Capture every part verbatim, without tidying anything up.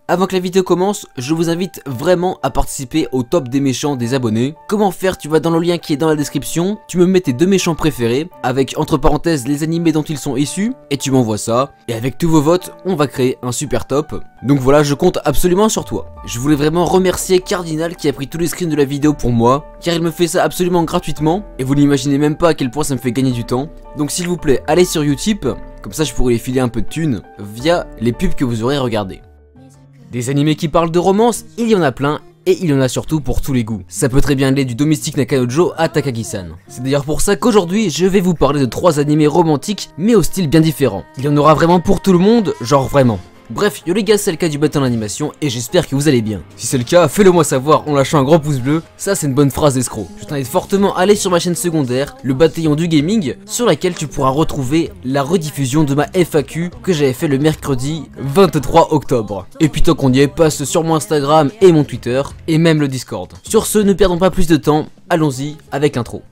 Avant que la vidéo commence, je vous invite vraiment à participer au top des méchants des abonnés. Comment faire? Tu vas dans le lien qui est dans la description, tu me mets tes deux méchants préférés, avec entre parenthèses les animés dont ils sont issus, et tu m'envoies ça, et avec tous vos votes, on va créer un super top. Donc voilà, je compte absolument sur toi. Je voulais vraiment remercier Cardinal qui a pris tous les screens de la vidéo pour moi, car il me fait ça absolument gratuitement, et vous n'imaginez même pas à quel point ça me fait gagner du temps. Donc s'il vous plaît, allez sur Utip, comme ça je pourrais les filer un peu de thunes via les pubs que vous aurez regardées. Des animés qui parlent de romance, il y en a plein, et il y en a surtout pour tous les goûts. Ça peut très bien aller du Domestic Nakanojo à Takagi-san. C'est d'ailleurs pour ça qu'aujourd'hui je vais vous parler de trois animés romantiques, mais au style bien différent. Il y en aura vraiment pour tout le monde, genre vraiment. Bref, yo les gars, c'est le cas du bâton d'animation et j'espère que vous allez bien. Si c'est le cas, fais-le moi savoir en lâchant un gros pouce bleu, ça c'est une bonne phrase d'escroc. Je t'invite fortement à aller sur ma chaîne secondaire, le bataillon du gaming, sur laquelle tu pourras retrouver la rediffusion de ma F A Q que j'avais fait le mercredi vingt-trois octobre. Et puis tant qu'on y est, passe sur mon Instagram et mon Twitter, et même le Discord. Sur ce, ne perdons pas plus de temps, allons-y avec l'intro.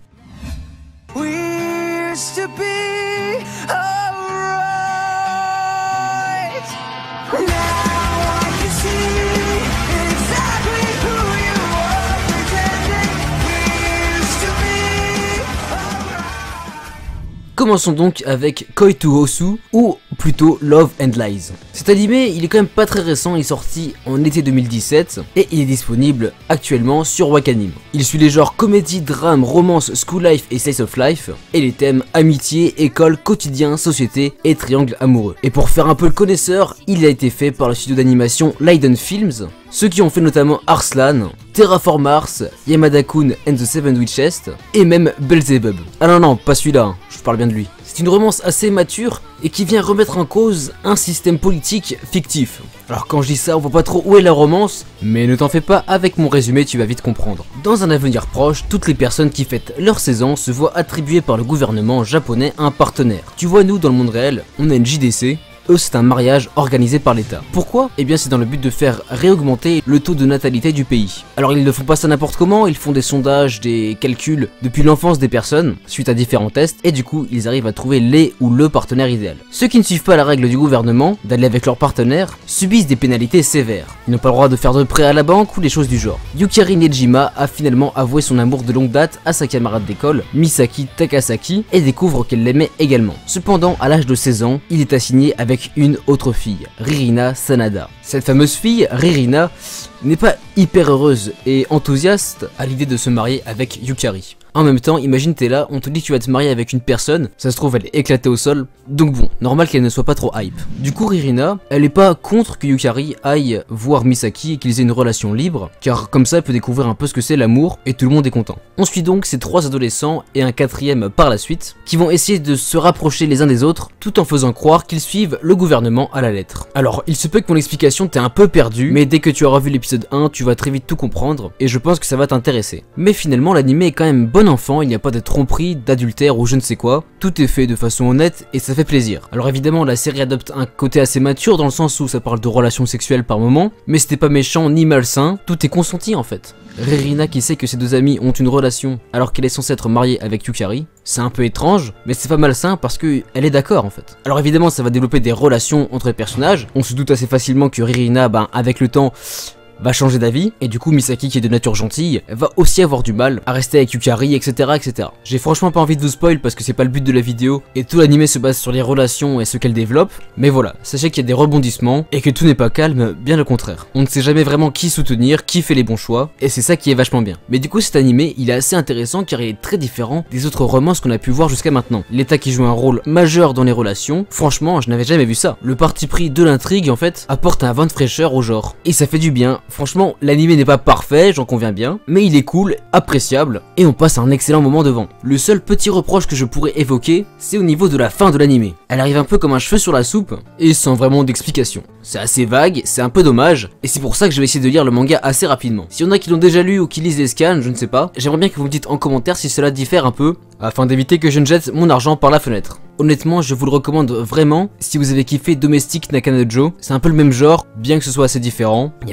Commençons donc avec Koi to Hosu, ou plutôt Love and Lies. Cet animé, il est quand même pas très récent, il est sorti en été deux mille dix-sept, et il est disponible actuellement sur Wakanim. Il suit les genres comédie, drame, romance, school life et slice of life, et les thèmes amitié, école, quotidien, société et triangle amoureux. Et pour faire un peu le connaisseur, il a été fait par le studio d'animation Leiden Films, ceux qui ont fait notamment Arslan, Terraform Mars, Yamada-kun and the Seven Witches, et même Belzebub. Ah non non, pas celui-là, hein. Je parle bien de lui. C'est une romance assez mature et qui vient remettre en cause un système politique fictif. Alors quand je dis ça, on voit pas trop où est la romance, mais ne t'en fais pas, avec mon résumé tu vas vite comprendre. Dans un avenir proche, toutes les personnes qui fêtent leur seize ans se voient attribuer par le gouvernement japonais un partenaire. Tu vois, nous dans le monde réel, on a une J D C. Eux, c'est un mariage organisé par l'État. Pourquoi? Eh bien c'est dans le but de faire réaugmenter le taux de natalité du pays. Alors ils ne font pas ça n'importe comment, ils font des sondages, des calculs depuis l'enfance des personnes, suite à différents tests, et du coup ils arrivent à trouver les ou le partenaire idéal. Ceux qui ne suivent pas la règle du gouvernement, d'aller avec leur partenaire, subissent des pénalités sévères. Ils n'ont pas le droit de faire de prêt à la banque ou des choses du genre. Yukari Nejima a finalement avoué son amour de longue date à sa camarade d'école, Misaki Takasaki, et découvre qu'elle l'aimait également. Cependant, à l'âge de seize ans, il est assigné avec une autre fille, Ririna Sanada. Cette fameuse fille, Ririna, n'est pas hyper heureuse et enthousiaste à l'idée de se marier avec Yukari. En même temps, imagine t'es là, on te dit tu vas te marier avec une personne, ça se trouve elle est éclatée au sol, donc bon, normal qu'elle ne soit pas trop hype. Du coup Ririna, elle est pas contre que Yukari aille voir Misaki et qu'ils aient une relation libre, car comme ça elle peut découvrir un peu ce que c'est l'amour et tout le monde est content. On suit donc ces trois adolescents et un quatrième par la suite, qui vont essayer de se rapprocher les uns des autres, tout en faisant croire qu'ils suivent le gouvernement à la lettre. Alors, il se peut que mon explication t'ait un peu perdu, mais dès que tu auras vu l'épisode un, tu vas très vite tout comprendre, et je pense que ça va t'intéresser. Mais finalement, l'anime est quand même bon enfant, il n'y a pas de tromperie, d'adultère ou je ne sais quoi, tout est fait de façon honnête et ça fait plaisir. Alors évidemment, la série adopte un côté assez mature dans le sens où ça parle de relations sexuelles par moment, mais c'était pas méchant ni malsain, tout est consenti en fait. Ririna qui sait que ses deux amis ont une relation alors qu'elle est censée être mariée avec Yukari, c'est un peu étrange, mais c'est pas malsain parce que elle est d'accord en fait. Alors évidemment ça va développer des relations entre les personnages, on se doute assez facilement que Ririna, ben avec le temps, va changer d'avis, et du coup Misaki qui est de nature gentille va aussi avoir du mal à rester avec Yukari, etc etc. J'ai franchement pas envie de vous spoil parce que c'est pas le but de la vidéo et tout l'anime se base sur les relations et ce qu'elles développent, mais voilà, sachez qu'il y a des rebondissements et que tout n'est pas calme, bien le contraire. On ne sait jamais vraiment qui soutenir, qui fait les bons choix, et c'est ça qui est vachement bien. Mais du coup cet anime il est assez intéressant car il est très différent des autres romances qu'on a pu voir jusqu'à maintenant. L'État qui joue un rôle majeur dans les relations, franchement je n'avais jamais vu ça. Le parti pris de l'intrigue en fait apporte un vent de fraîcheur au genre, et ça fait du bien. Franchement, l'anime n'est pas parfait, j'en conviens bien, mais il est cool, appréciable, et on passe un excellent moment devant. Le seul petit reproche que je pourrais évoquer, c'est au niveau de la fin de l'anime. Elle arrive un peu comme un cheveu sur la soupe, et sans vraiment d'explication. C'est assez vague, c'est un peu dommage, et c'est pour ça que je vais essayer de lire le manga assez rapidement. S'il y en a qui l'ont déjà lu ou qui lisent les scans, je ne sais pas, j'aimerais bien que vous me dites en commentaire si cela diffère un peu, afin d'éviter que je ne jette mon argent par la fenêtre. Honnêtement, je vous le recommande vraiment si vous avez kiffé Domestic Nakanojo. C'est un peu le même genre, bien que ce soit assez différent. Il n'y a pas de relation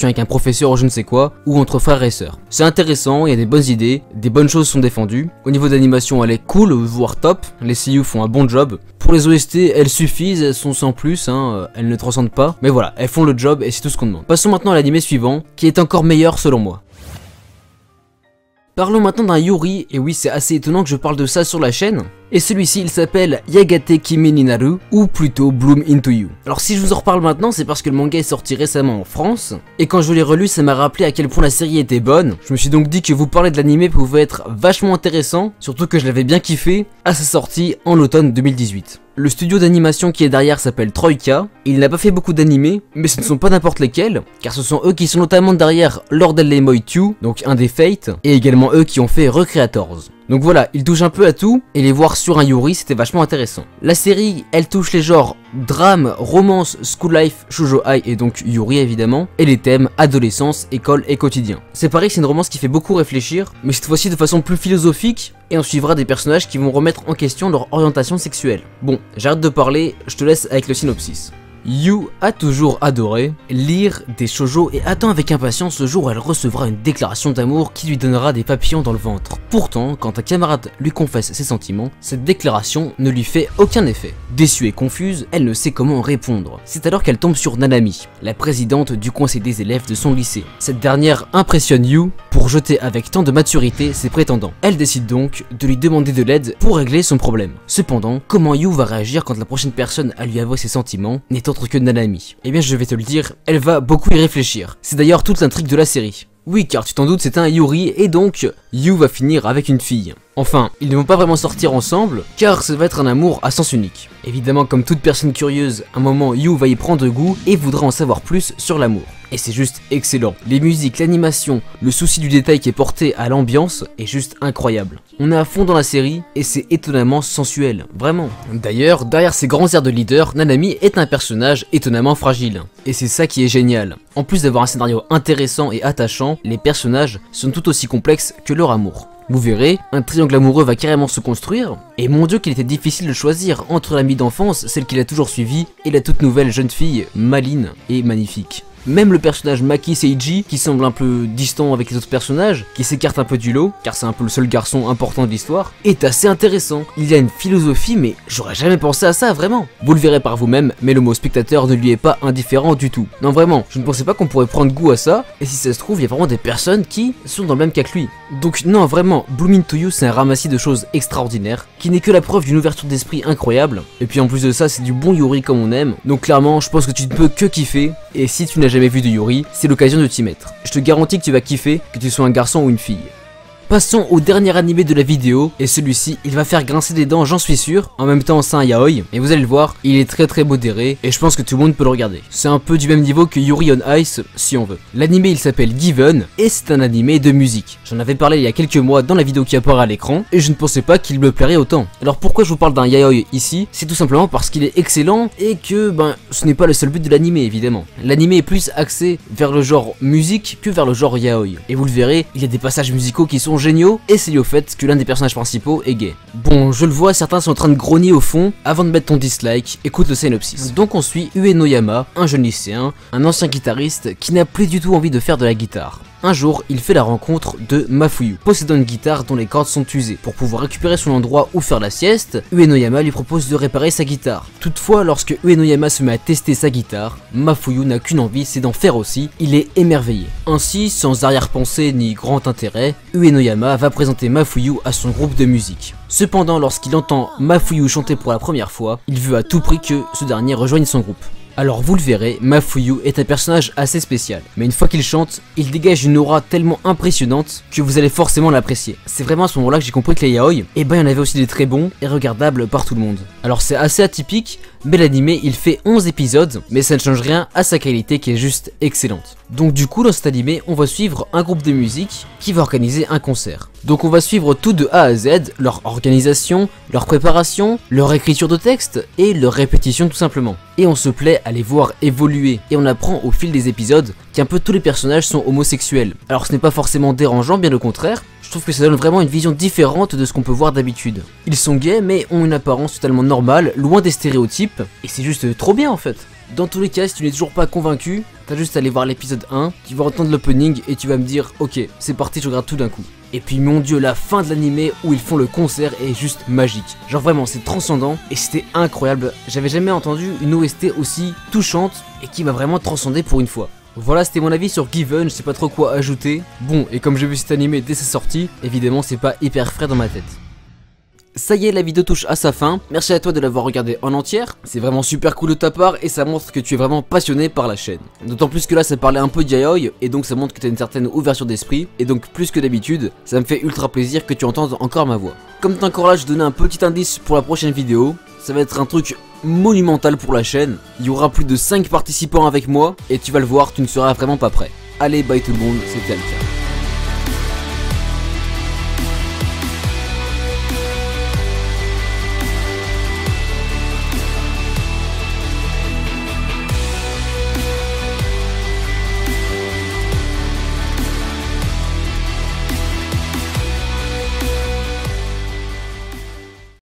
relation avec un professeur ou je ne sais quoi, ou entre frères et sœurs. C'est intéressant, il y a des bonnes idées, des bonnes choses sont défendues. Au niveau d'animation, elle est cool, voire top, les seiyuu font un bon job. Pour les O S T, elles suffisent, elles sont sans plus, hein, elles ne transcendent pas. Mais voilà, elles font le job et c'est tout ce qu'on demande. Passons maintenant à l'anime suivant, qui est encore meilleur selon moi. Parlons maintenant d'un Yuri, et oui c'est assez étonnant que je parle de ça sur la chaîne. Et celui-ci il s'appelle Yagate Kimi ni Naru, ou plutôt Bloom Into You. Alors si je vous en reparle maintenant, c'est parce que le manga est sorti récemment en France, et quand je l'ai relu ça m'a rappelé à quel point la série était bonne. Je me suis donc dit que vous parler de l'anime pouvait être vachement intéressant, surtout que je l'avais bien kiffé à sa sortie en automne deux mille dix-huit. Le studio d'animation qui est derrière s'appelle Troika, il n'a pas fait beaucoup d'animés, mais ce ne sont pas n'importe lesquels, car ce sont eux qui sont notamment derrière Lord Lemoy deux, donc un des Fates, et également eux qui ont fait Recreators. Donc voilà, ils touchent un peu à tout, et les voir sur un Yuri c'était vachement intéressant. La série, elle touche les genres drame, romance, school life, shoujo ai et donc Yuri évidemment, et les thèmes adolescence, école et quotidien. C'est pareil, c'est une romance qui fait beaucoup réfléchir, mais cette fois-ci de façon plus philosophique, et on suivra des personnages qui vont remettre en question leur orientation sexuelle. Bon, j'arrête de parler, je te laisse avec le synopsis. Yu a toujours adoré lire des shoujo et attend avec impatience ce jour où elle recevra une déclaration d'amour qui lui donnera des papillons dans le ventre. Pourtant, quand un camarade lui confesse ses sentiments, cette déclaration ne lui fait aucun effet. Déçue et confuse, elle ne sait comment répondre. C'est alors qu'elle tombe sur Nanami, la présidente du conseil des élèves de son lycée. Cette dernière impressionne Yu pour jeter avec tant de maturité ses prétendants. Elle décide donc de lui demander de l'aide pour régler son problème. Cependant, comment Yu va réagir quand la prochaine personne à lui avouer ses sentiments n'est autre que Nanami? Eh bien je vais te le dire, elle va beaucoup y réfléchir. C'est d'ailleurs toute l'intrigue de la série. Oui, car tu t'en doutes, c'est un Yuri, et donc, Yu va finir avec une fille. Enfin, ils ne vont pas vraiment sortir ensemble, car ça va être un amour à sens unique. Évidemment, comme toute personne curieuse, un moment Yu va y prendre goût et voudra en savoir plus sur l'amour. Et c'est juste excellent. Les musiques, l'animation, le souci du détail qui est porté à l'ambiance est juste incroyable. On est à fond dans la série, et c'est étonnamment sensuel, vraiment. D'ailleurs, derrière ces grands airs de leader, Nanami est un personnage étonnamment fragile. Et c'est ça qui est génial. En plus d'avoir un scénario intéressant et attachant, les personnages sont tout aussi complexes que leur amour. Vous verrez, un triangle amoureux va carrément se construire, et mon dieu qu'il était difficile de choisir entre l'amie d'enfance, celle qu'il a toujours suivie, et la toute nouvelle jeune fille, Maline et magnifique. Même le personnage Maki Seiji, qui semble un peu distant avec les autres personnages, qui s'écarte un peu du lot, car c'est un peu le seul garçon important de l'histoire, est assez intéressant. Il y a une philosophie, mais j'aurais jamais pensé à ça, vraiment. Vous le verrez par vous-même, mais le mot spectateur ne lui est pas indifférent du tout. Non vraiment, je ne pensais pas qu'on pourrait prendre goût à ça, et si ça se trouve, il y a vraiment des personnes qui sont dans le même cas que lui. Donc non, vraiment, Bloom Into You, c'est un ramassis de choses extraordinaires, qui n'est que la preuve d'une ouverture d'esprit incroyable, et puis en plus de ça, c'est du bon Yuri comme on aime, donc clairement, je pense que tu ne peux que kiffer, et si tu n'as jamais vu de Yuri, c'est l'occasion de t'y mettre. Je te garantis que tu vas kiffer, que tu sois un garçon ou une fille. Passons au dernier animé de la vidéo, et celui-ci, il va faire grincer des dents, j'en suis sûr. En même temps, c'est un yaoi, et vous allez le voir, il est très très modéré, et je pense que tout le monde peut le regarder. C'est un peu du même niveau que Yuri on Ice, si on veut. L'animé, il s'appelle Given, et c'est un animé de musique. J'en avais parlé il y a quelques mois dans la vidéo qui apparaît à l'écran, et je ne pensais pas qu'il me plairait autant. Alors pourquoi je vous parle d'un yaoi ici? C'est tout simplement parce qu'il est excellent, et que, ben, ce n'est pas le seul but de l'animé, évidemment. L'animé est plus axé vers le genre musique que vers le genre yaoi. Et vous le verrez, il y a des passages musicaux qui sont géniaux, et c'est lié au fait que l'un des personnages principaux est gay. Bon, je le vois, certains sont en train de grogner au fond. Avant de mettre ton dislike, écoute le synopsis. Donc on suit Uenoyama, un jeune lycéen, un ancien guitariste qui n'a plus du tout envie de faire de la guitare. Un jour, il fait la rencontre de Mafuyu, possédant une guitare dont les cordes sont usées. Pour pouvoir récupérer son endroit où faire la sieste, Uenoyama lui propose de réparer sa guitare. Toutefois, lorsque Uenoyama se met à tester sa guitare, Mafuyu n'a qu'une envie, c'est d'en faire aussi. Il est émerveillé. Ainsi, sans arrière-pensée ni grand intérêt, Uenoyama va présenter Mafuyu à son groupe de musique. Cependant, lorsqu'il entend Mafuyu chanter pour la première fois, il veut à tout prix que ce dernier rejoigne son groupe. Alors vous le verrez, Mafuyu est un personnage assez spécial, mais une fois qu'il chante, il dégage une aura tellement impressionnante que vous allez forcément l'apprécier. C'est vraiment à ce moment-là que j'ai compris que les yaoi, eh ben il y en avait aussi des très bons et regardables par tout le monde. Alors c'est assez atypique, mais l'animé il fait onze épisodes, mais ça ne change rien à sa qualité qui est juste excellente. Donc du coup dans cet animé, on va suivre un groupe de musique qui va organiser un concert. Donc on va suivre tout de A à Z, leur organisation, leur préparation, leur écriture de texte et leur répétition tout simplement. Et on se plaît à les voir évoluer, et on apprend au fil des épisodes qu'un peu tous les personnages sont homosexuels. Alors ce n'est pas forcément dérangeant, bien au contraire, je trouve que ça donne vraiment une vision différente de ce qu'on peut voir d'habitude. Ils sont gays mais ont une apparence totalement normale, loin des stéréotypes, et c'est juste trop bien en fait. Dans tous les cas, si tu n'es toujours pas convaincu, t'as juste à aller voir l'épisode un, tu vas entendre l'opening et tu vas me dire ok, c'est parti, je regarde tout d'un coup. Et puis mon dieu, la fin de l'animé où ils font le concert est juste magique. Genre vraiment, c'est transcendant et c'était incroyable. J'avais jamais entendu une O S T aussi touchante et qui m'a vraiment transcendé pour une fois. Voilà, c'était mon avis sur Given, je sais pas trop quoi ajouter. Bon, et comme j'ai vu cet animé dès sa sortie, évidemment c'est pas hyper frais dans ma tête. Ça y est, la vidéo touche à sa fin. Merci à toi de l'avoir regardé en entière. C'est vraiment super cool de ta part et ça montre que tu es vraiment passionné par la chaîne. D'autant plus que là ça parlait un peu d'yaoi et donc ça montre que tu as une certaine ouverture d'esprit. Et donc plus que d'habitude, ça me fait ultra plaisir que tu entendes encore ma voix. Comme t'es encore là, je donnais un petit indice pour la prochaine vidéo. Ça va être un truc monumental pour la chaîne. Il y aura plus de cinq participants avec moi et tu vas le voir, tu ne seras vraiment pas prêt. Allez, bye tout le monde, c'était Alka.